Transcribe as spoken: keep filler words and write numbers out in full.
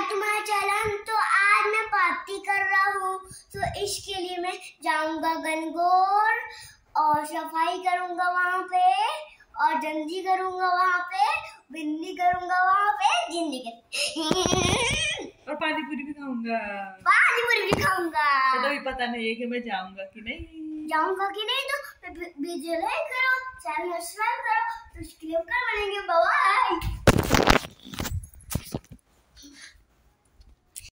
तुम्हारा चलन, तो आज मैं पार्टी कर रहा हूँ, तो इसके लिए मैं जाऊंगा गनगौर और सफाई करूंगा वहाँ पे, और जंजी करूंगा वहाँ पे, बिंदी करूंगा वहाँ पे, जिंदगी और पानी पूरी भी खाऊंगा। पानी पूरी भी खाऊंगा। तो भी पता नहीं है कि मैं जाऊंगा कि नहीं। जाऊंगा कि नहीं, तो वीडियो लाइक करो, चैनल सब्सक्राइब करो, तो उसके लिए कर बनेंगे। बाय।